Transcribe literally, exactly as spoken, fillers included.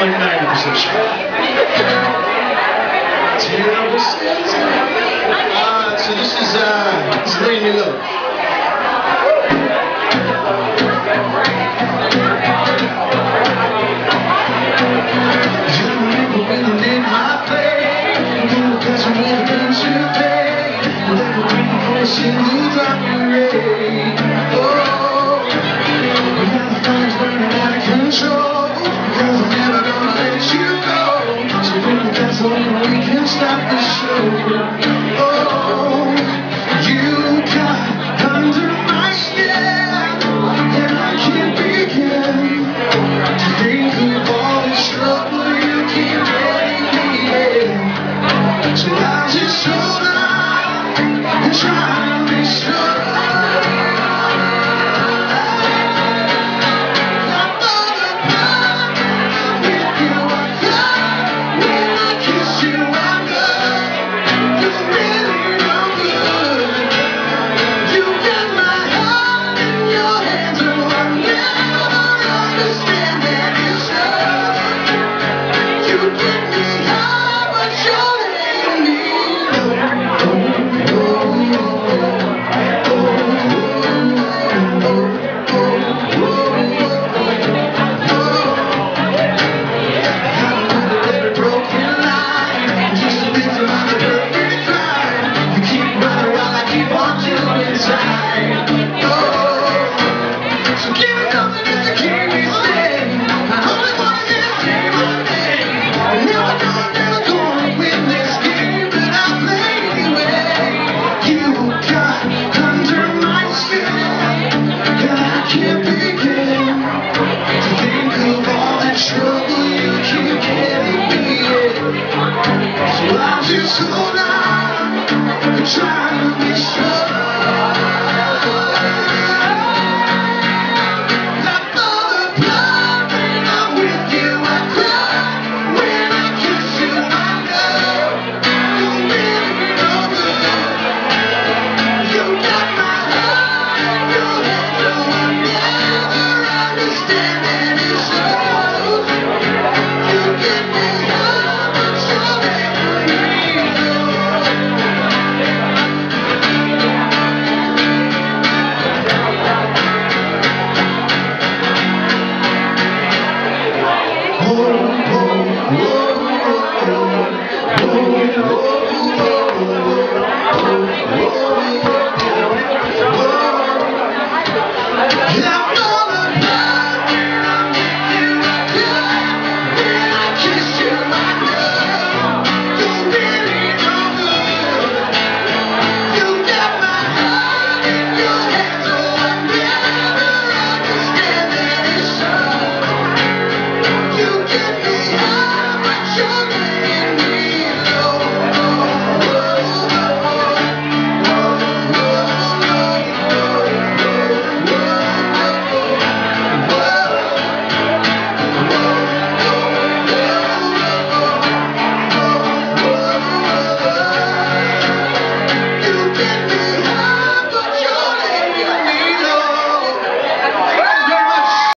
like ninety percent sure. Terrible sense. Uh, so this is, uh, this is Lady Me Love. Stop the show. Oh, you got under my skin, and I can't begin to think of all the trouble you keep getting me in. So I'll just hold on and try to be strong. Oh,